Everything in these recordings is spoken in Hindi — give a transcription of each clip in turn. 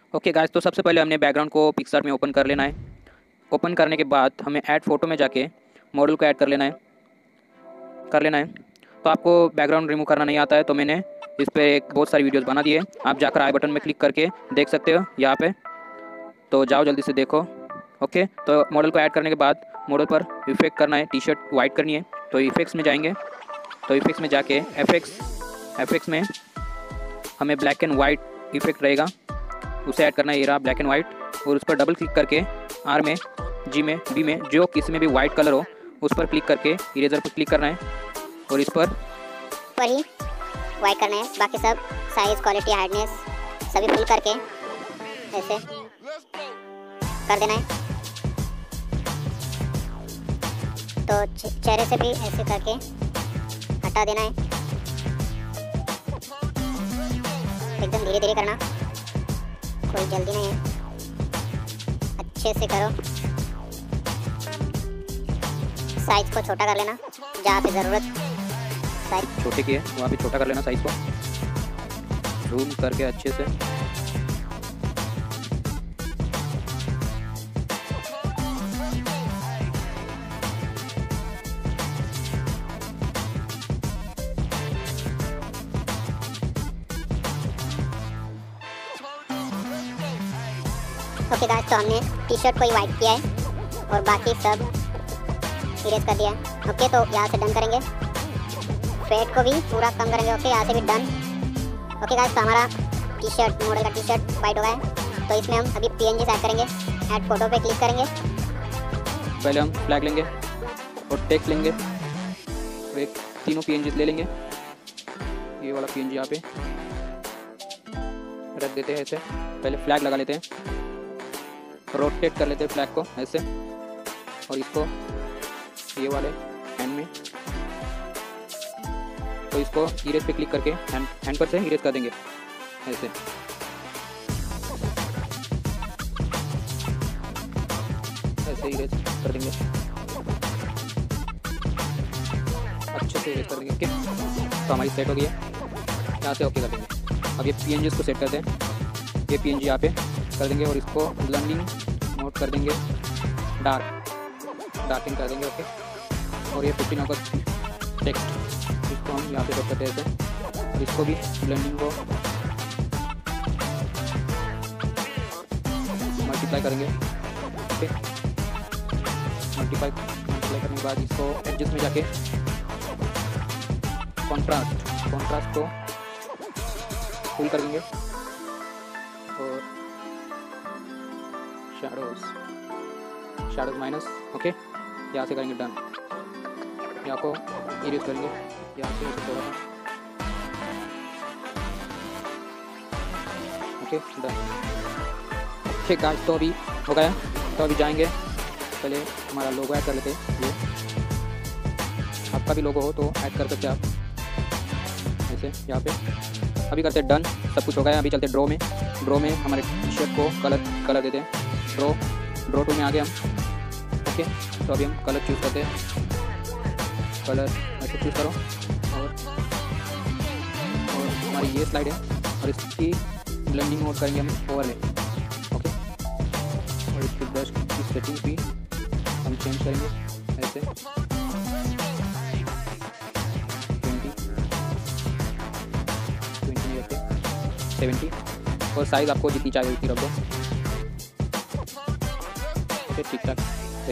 ओके गाइस, तो सबसे पहले हमने बैकग्राउंड को पिक्सआर्ट में ओपन कर लेना है। ओपन करने के बाद हमें ऐड फोटो में जाके मॉडल को ऐड कर लेना है। तो आपको बैकग्राउंड रिमूव करना नहीं आता है तो मैंने इस पर एक बहुत सारी वीडियोस बना दी है। आप जाकर आई बटन में क्लिक करके देख सकते हो यहाँ पे, तो जाओ जल्दी से देखो। ओके, तो मॉडल को ऐड करने के बाद मॉडल पर इफेक्ट करना है, टी शर्ट वाइट करनी है। तो इफेक्ट्स में जाएंगे, तो इफेक्ट्स में जाके एफएक्स में हमें ब्लैक एंड वाइट इफेक्ट रहेगा, उसे ऐड करना है। ये रहा ब्लैक एंड वाइट, और उस पर डबल क्लिक करके आर में, जी में, बी में, जो किसी में भी वाइट कलर हो उस पर क्लिक करके इरेजर पर क्लिक करना है और इस पर ही वाइट करना है। बाकी सब साइज, क्वालिटी, हार्डनेस सभी फुल करके ऐसे कर देना है। तो चेहरे से भी ऐसे करके हटा देना है। एकदम धीरे धीरे करना, कोई जल्दी नहीं है, अच्छे से करो। साइज को छोटा कर लेना, जहाँ पे ज़रूरत साइज छोटे की है वहाँ पे छोटा कर लेना, साइज को जूम करके अच्छे से। ओके गाइस, तो हमने टी शर्ट को ही वाइट किया है और बाकी सब इरेज कर दिया है। ओके, तो यहाँ से डन करेंगे, फेड को भी पूरा कम करेंगे। ओके, यहाँ से भी डन। ओके गाइस, तो हमारा टी शर्ट, मॉडल का टी शर्ट वाइट हो गया है। तो इसमें हम अभी पीएनजी ऐड करेंगे, ऐड फोटो पे क्लिक करेंगे। पहले हम फ्लैग लेंगे और टेक्स्ट लेंगे, और एक तीनों पीएनजी ले लेंगे। ये वाला पीएनजी यहाँ पे रख देते हैं ऐसे। पहले फ्लैग लगा लेते हैं, रोटेट कर लेते हैं फ्लैग को ऐसे, और इसको ये वाले हैंड में, तो इसको इरेज पे क्लिक करके हैंड पर से इरेज कर देंगे ऐसे। ऐसे इरेज कर देंगे, अच्छे से इरेज कर देंगे। ओके, तो हमारी सेट हो गई है। यहाँ से ओके कर देंगे। अब ये पीएनजी को सेट कर दें, ये पीएनजी यहाँ पे कर देंगे और इसको ब्लेंडिंग मोड कर देंगे, डार्किंग कर देंगे। ओके, और ये 15 अगस्त टेक्स्ट, इसको हम यहाँ पे सेट करते हैं ऐसे, और इसको भी ब्लेंडिंग को मल्टीप्लाई करेंगे। ओके, मल्टीप्लाई करने के बाद इसको एडजस्ट में जाके कॉन्ट्रास्ट को फुल कर देंगे, और शैडोज माइनस। ओके, यहाँ से करेंगे डन। यहाँ को इरेज करेंगे, यहाँ से थोड़ा सा। Okay, done. ओके गाइस, तो अभी हो गया। तो अभी जाएंगे, पहले हमारा लोगो ऐड कर लेते हैं। ये आपका भी लोगो हो तो ऐड कर सकते हैं आप ऐसे यहाँ पे। अभी करते हैं डन, सब कुछ हो गया। अभी चलते ड्रॉ में हमारे टी शर्ट को कलर देते हैं। ड्रॉ टूल में आ गए हम। ओके, तो अभी हम कलर चूज़ करते हैं। कलर ऐसे चूज़ करो, और हमारी ये स्लाइड है, और इसकी ब्लेंडिंग मोड करेंगे हम ओवरले। ओके, और इसकी ब्रश की सेटिंग भी हम चेंज करेंगे ऐसे 20 रखते, 70, और साइज़ आपको जितनी चाहिए उतनी रख दो। ओके, ठीक ठाक है,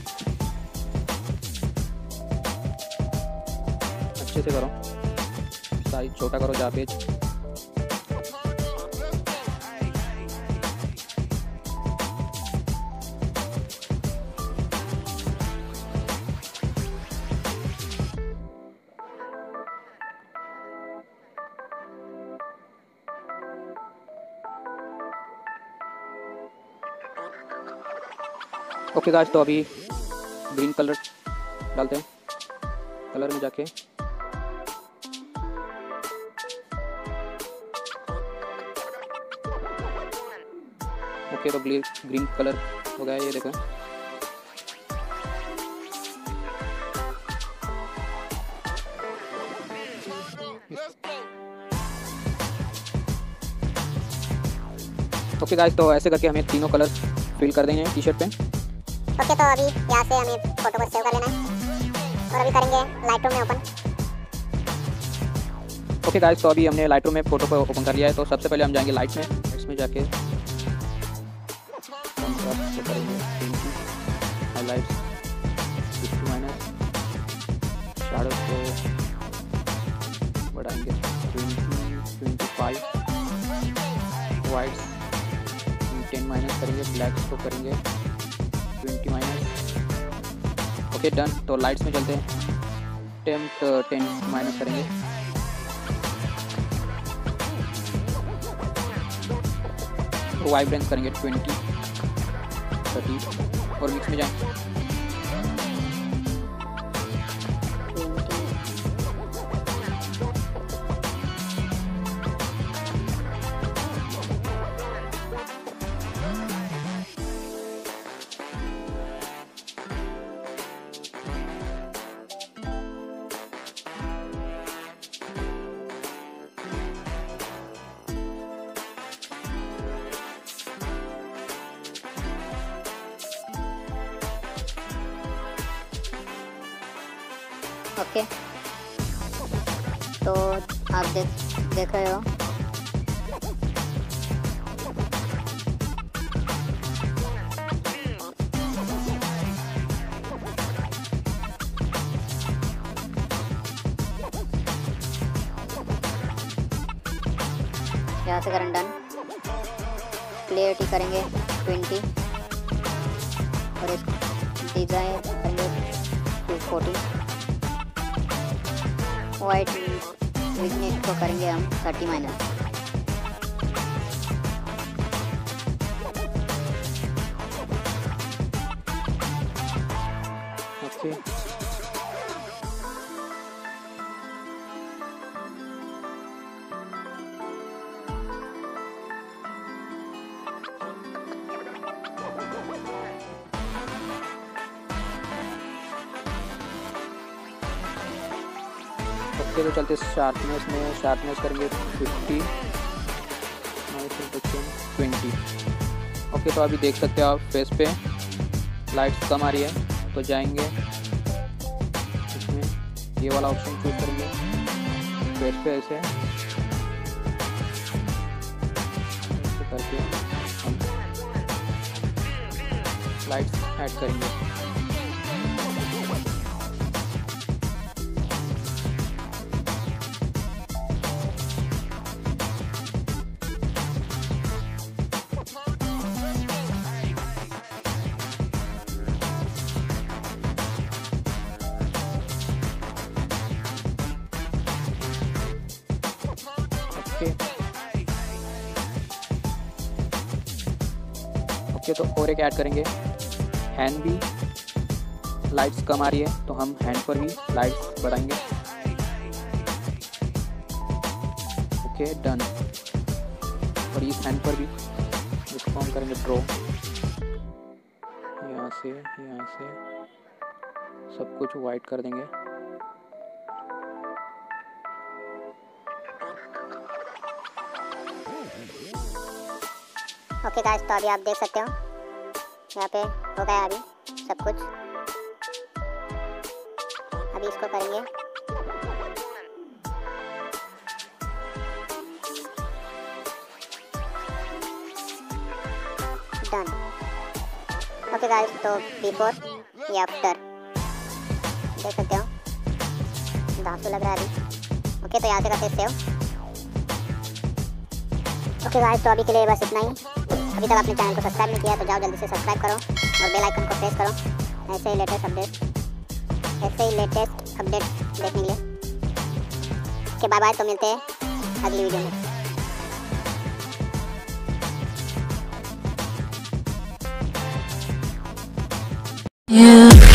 अच्छे से करो, साइज छोटा करो जहाँ पे। ओके गाइस, तो अभी ग्रीन कलर डालते हैं। कलर में जाके ओके, तो ग्रीन कलर हो गया, ये देखो। ओके गाइस, तो ऐसे करके हमें तीनों कलर फिल कर देंगे टी शर्ट पे। ओके, तो अभी यहाँ से हमें फ़ोटो को सेव कर लेना है और अभी करेंगे लाइटरूम में ओपन। ओके गाइस, तो अभी हमने लाइटरूम में फ़ोटो को ओपन कर लिया है। तो सबसे पहले हम जाएंगे लाइट में, इसमें जाके हाईलाइट्स 50 माइनस, शैडोज को बढ़ाएंगे 20-25, वाइट्स 10 माइनस करेंगे, ब्लैक्स को करेंगे 20 माइनस। Okay done. तो लाइट्स में चलते हैं, 10 माइनस करेंगे। वाइब्रेंस करेंगे 20, 30 और मिक्स में जाएंगे। ओके, तो आप देख रहे हो यहाँ से करें डन। क्लियरिटी करेंगे 20 और इस डिज़ाइन करेंगे 240। वाइट विगनेट को करेंगे हम 30 माइनस। ओके ओके, तो चलते शार्पनेस में, शार्पनेस करेंगे 50, 20। ओके, तो अभी देख सकते हो आप फेस पे लाइट्स कम आ रही है। तो जाएंगे इसमें, ये वाला ऑप्शन चूज करेंगे फेस पे, ऐसे करके हम लाइट्स ऐड करेंगे। ओके, तो और एक ऐड करेंगे हैंड भी, लाइट्स कम आ रही है तो हम हैंड पर भी लाइट्स बढ़ाएंगे। Okay done. और इस हैंड पर भी इसको हम करेंगे ड्रॉ, यहाँ से सब कुछ वाइट कर देंगे। ओके गाइस, तो अभी आप देख सकते हो यहाँ पे हो गया अभी सब कुछ। अभी इसको करेंगे डन। ओके गाइस, तो बिफोर या आफ्टर देख सकते हो, दांतों लग रहा है अभी। ओके, तो यहाँ से करते सेव। ओके गाइस, तो अभी के लिए बस इतना ही। अभी तक आपने चैनल को सब्सक्राइब नहीं किया तो जाओ जल्दी से सब्सक्राइब करो और बेल आइकन को प्रेस करो ऐसे ही लेटेस्ट अपडेट देखने के लिए। ओके बाय बाय, तो मिलते हैं अगली वीडियो में।